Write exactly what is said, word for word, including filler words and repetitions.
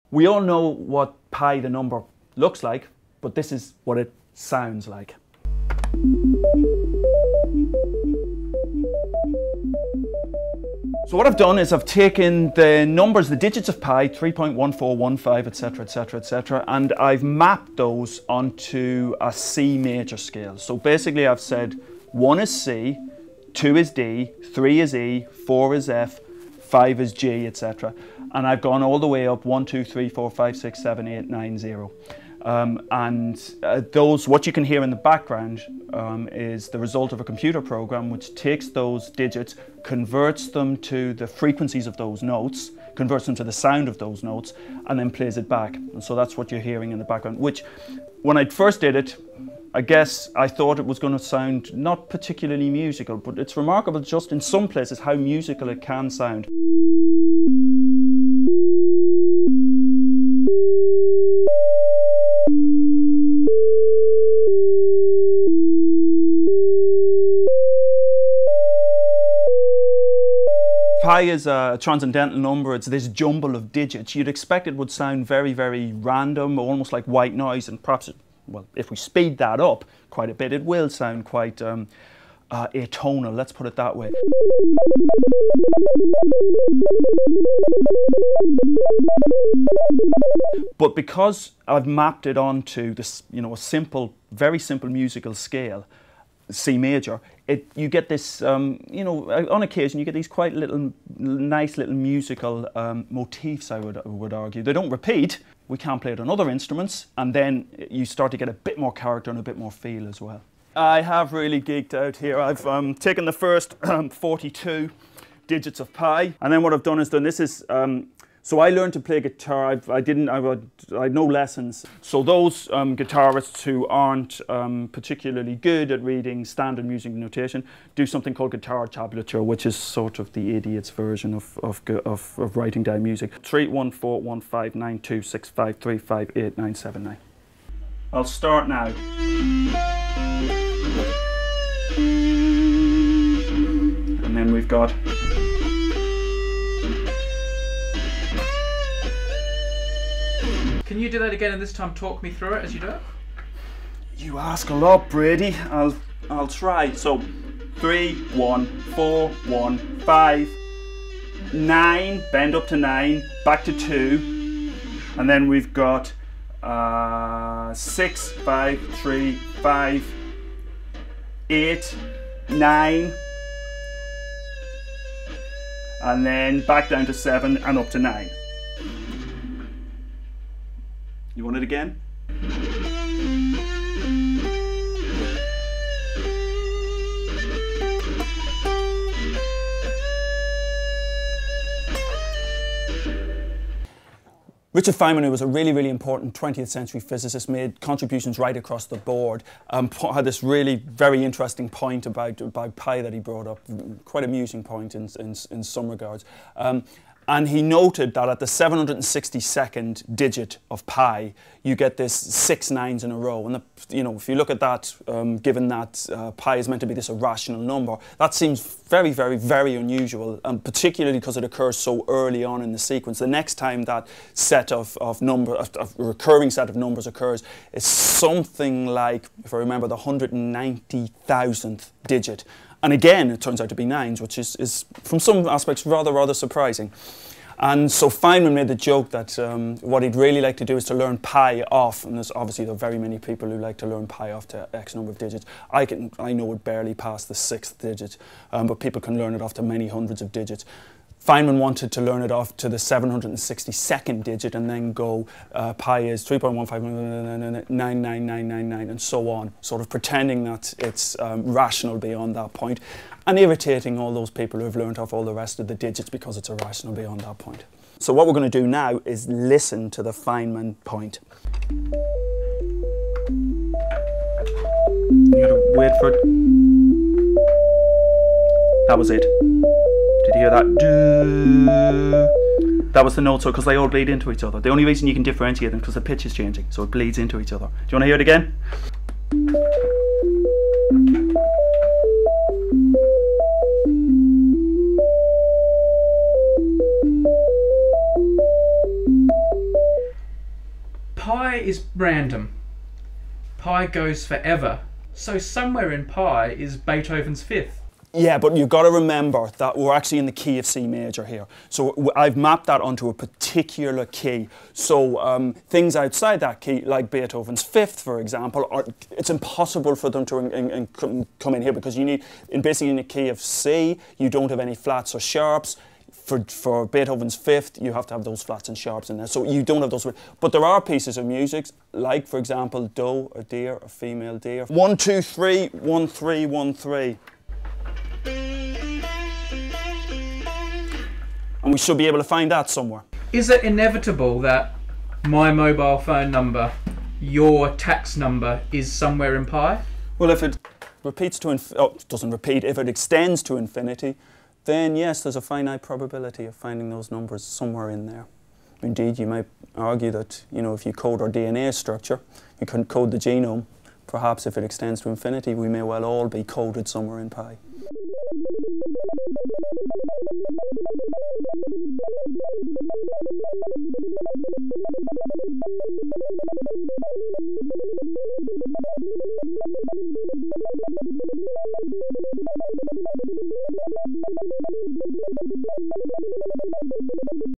We all know what pi, the number, looks like, but this is what it sounds like. So what I've done is I've taken the numbers, the digits of pi, three point one four one five, et cetera, et cetera, et cetera, and I've mapped those onto a C major scale. So basically I've said one is C, two is D, three is E, four is F, five is G, et cetera. And I've gone all the way up one, two, three, four, five, six, seven, eight, nine, zero. Um, and uh, those, what you can hear in the background um, is the result of a computer program which takes those digits, converts them to the frequencies of those notes, converts them to the sound of those notes, and then plays it back. And so that's what you're hearing in the background, which when I first did it, I guess I thought it was going to sound not particularly musical, but it's remarkable just in some places how musical it can sound. Pi is a transcendental number. It's this jumble of digits. You'd expect it would sound very, very random, almost like white noise, and perhaps, it, well, if we speed that up quite a bit, it will sound quite um, uh, atonal, let's put it that way. But because I've mapped it onto this, you know, a simple, very simple musical scale, C major, it, you get this, um, you know, on occasion you get these quite little, nice little musical um, motifs, I would, I would argue. They don't repeat, we can't play it on other instruments, and then you start to get a bit more character and a bit more feel as well. I have really geeked out here. I've um, taken the first um, forty-two digits of pi, and then what I've done is done, this is, um, so I learned to play guitar. I've, I didn't, I, would, I had no lessons. So those um, guitarists who aren't um, particularly good at reading standard music notation do something called guitar tablature, which is sort of the idiot's version of, of, of, of writing down music. three, one, four, one, five, nine, two, six, five, three, five, eight, nine, seven, nine. I'll start now. And then we've got Can you do that again and this time talk me through it as you do it? You ask a lot, Brady. I'll I'll try. So three, one, four, one, five, nine, bend up to nine, back to two, and then we've got uh, six, five, three, five, eight, nine, and then back down to seven and up to nine. You want it again? Richard Feynman, who was a really, really important twentieth century physicist, made contributions right across the board. Um, had this really very interesting point about, about pi that he brought up, quite amusing point in, in, in some regards. Um, And he noted that at the seven hundred sixty-second digit of pi, you get this six nines in a row. And the, you know, if you look at that, um, given that uh, pi is meant to be this irrational number, that seems very, very, very unusual, and particularly because it occurs so early on in the sequence. The next time that set of, of number, of, of a recurring set of numbers occurs, is something like, if I remember, the one hundred ninety thousandth digit. And again, it turns out to be nines, which is, is from some aspects rather, rather surprising. And so Feynman made the joke that um, what he'd really like to do is to learn pi off, and there's obviously there are very many people who like to learn pi off to X number of digits. I can, I know it barely past the sixth digit, um, but people can learn it off to many hundreds of digits. Feynman wanted to learn it off to the seven hundred sixty-second digit and then go uh, pi is three point one five nine nine nine nine nine and so on, sort of pretending that it's um, rational beyond that point, and irritating all those people who have learned off all the rest of the digits because it's irrational beyond that point. So what we're going to do now is listen to the Feynman point. You gotta wait for it. That was it. Did you hear that? That was the note, so because they all bleed into each other. The only reason you can differentiate them is because the pitch is changing, so it bleeds into each other. Do you want to hear it again? pi is random. Pi goes forever. So somewhere in pi is Beethoven's Fifth. Yeah, but you've got to remember that we're actually in the key of C major here. So w- I've mapped that onto a particular key. So um, things outside that key, like Beethoven's Fifth, for example, are, it's impossible for them to in, in, in come, come in here because you need, in basically in the key of C, you don't have any flats or sharps. For, for Beethoven's Fifth, you have to have those flats and sharps in there. So you don't have those. But there are pieces of music, like, for example, doe, a deer, a female deer. One, two, three, one, three, one, three. And we should be able to find that somewhere. Is it inevitable that my mobile phone number, your tax number, is somewhere in pi? Well, if it repeats to inf- oh, it doesn't repeat, if it extends to infinity, then yes, there's a finite probability of finding those numbers somewhere in there. Indeed, you might argue that, you know, if you code our D N A structure, you can code the genome. Perhaps if it extends to infinity, we may well all be coded somewhere in pi.